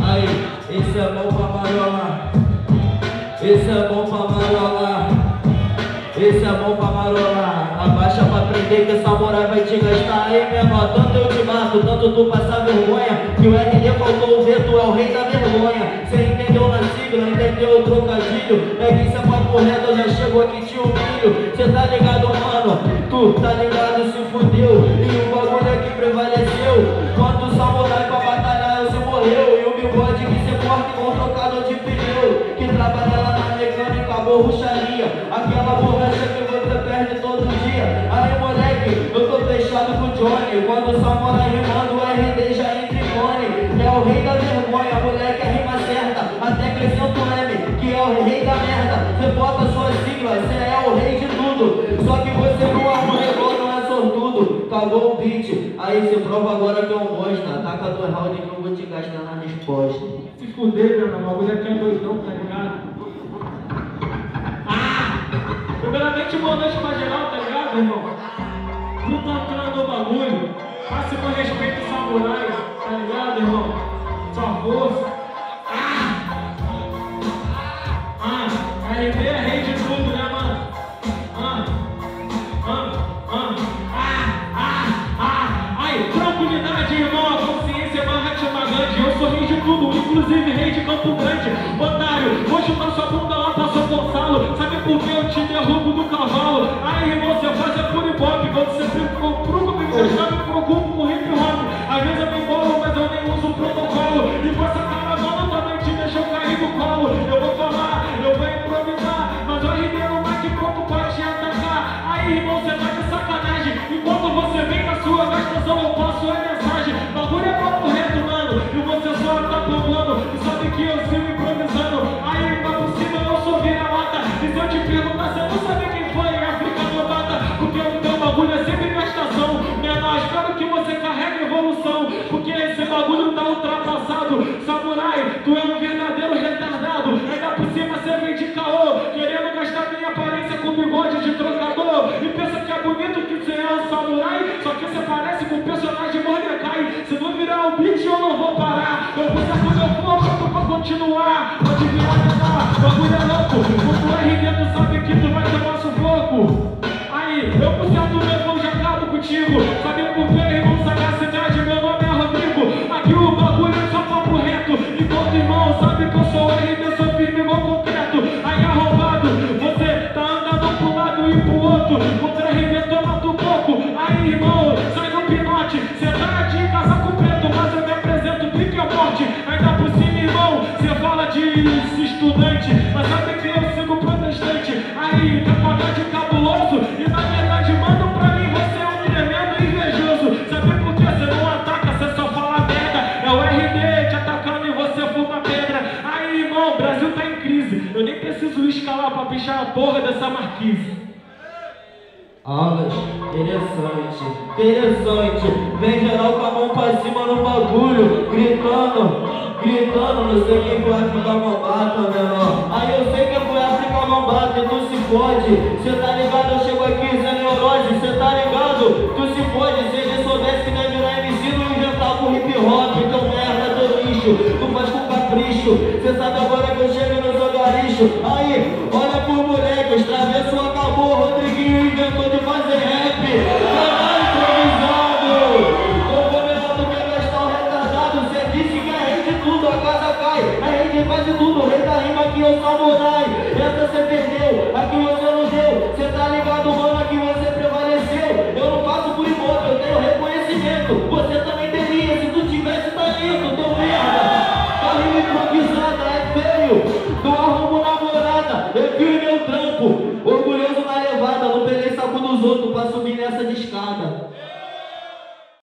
Aí, esse é bom pra marolar. Esse é bom pra marolar. Esse é bom pra marolar. Abaixa pra aprender que essa moral vai te gastar. Aí, menor, tanto eu te mato, tanto tu passa vergonha, que o RD faltou ver, tu é o rei da vergonha. Cê entendeu na sigla, entendeu o trocadilho? É que isso é papo reto, eu já chego aqui te humilho. Cê tá ligado, mano? Tu tá ligado, se fudeu. E o bagulho aqui prevaleceu. Quanto samurai pra batalhar, você morreu. E o bigode que cê corta com trocador de pneu, que trabalha lá na mecânica, borracharia, aquela borracha que você perde todo dia. Aí, moleque, eu tô fechado com o Johnny. Quando o samurai rimando, o RD já entra em fone. É o rei da vergonha, moleque, a rima certa. Até acrescenta o M, que é o rei da merda. Você bota sua sigla, você é o rei de tudo. Só que você não arma igual, não é sortudo. Acabou o beat, aí você prova agora que é um bosta. Taca do round que eu vou te gastar na resposta. Se fuder, meu irmão, o bagulho aqui é doidão, tá ligado? Primeiramente, boa noite pra geral, tá ligado, irmão? Tu tá entrando no bagulho, passe com respeito ao samurai, tá ligado, irmão? Sua força. RB é rei de tudo, né, mano? Aí, tranquilidade, irmão, a consciência barra te magante. Eu sou rei de tudo, inclusive rei de Campo Grande. Otário, vou chutar sua bunda lá pra São Gonçalo. Sabe por que eu te derrubo do cavalo? Aí, irmão, você faz é puro ibope. Quando você procura me encostar, me preocupo com hip hop. Às vezes eu me embolo, mas eu nem uso o protocolo. E com essa caravana também te deixa eu cair no colo. Eu vou falar, eu vou improvisar, mas o RD no mic pronto pra te atacar. Aí, irmão, você tá de sacanagem. Enquanto você vem na sua gastação, eu passo a mensagem. Bagulho é papo reto, mano, e você só tá tomando. E sabe que eu sigo improvisando. Aí, lá por cima eu sou vira-lata. E se eu te perguntar, você não sabe quem foi África Novata? Porque o teu bagulho é sempre gastação. Menor, espero que você carregue evolução, porque esse bagulho tá ultrapassado. Samurai, tu é um verdadeiro retardado. Ainda por cima você vem de caô, querendo gastar minha aparência com bigode de trocador. E pensa que é bonito que você é um samurai, só que você parece com o personagem Mordecai. Se não virar o beat eu não vou parar. Eu vou sacar meu fogo pra continuar. Pode virar menor, bagulho é louco. Quando o RD tu sabe que tu vai tomar sufoco. Aí, eu por certo mesmo já acabo contigo. Sabe por que, irmão, sagacidade? Meu nome é Rodrigo. Aqui o bagulho é só papo reto. Enquanto irmão sabe que eu sou RD, sou firme igual concreto. Aí arrombado, você tá andando pro lado e pro outro. Contra RD toma tu pouco. Aí, irmão, sai do pinote. Cê tá de casaco preto, mas eu me apresento pique ou morte. Ainda por cima, irmão, cê fala de estudante, mas sabe que eu sigo protestante. Aí, capagante cabuloso. E na verdade, mano, pra mim você é um tremendo invejoso. Sabe por que você não ataca, você só fala merda? É o RD te atacando e você fuma pedra. Aí, irmão, o Brasil tá em crise. Eu nem preciso escalar pra pichar a porra dessa marquise. Aulas, interessante. Vem geral com a mão pra cima no bagulho, gritando, não sei quem foi África Bambata, menor. Aí eu sei que foi África Bambata e tu se fode. Cê tá ligado, eu chego aqui sem neurose, cê tá ligado, tu se fode. Se ele soubesse que deve virar MC, não inventar com hip hop. Então merda, teu lixo, tu faz com capricho. Cê sabe agora que eu chego no zogaricho. Aí, olha por moleques, travesso acabou, Rodriguinho inventou de fazer rap. Caralho, improvisado. Eu vou melhor do que gastar o retardado. Cê disse que é rei de tudo, a casa cai. É rei de quase tudo, rei da rima aqui é o samurai. Essa cê perdeu, aqui você não deu. Cê tá ligado, mano, aqui você prevaleceu. Eu não faço por imoto, eu tenho reconhecimento. Você também teria, se tu tivesse talento, teu merda. A rima improvisada é feio, não arrumo namorada. Eu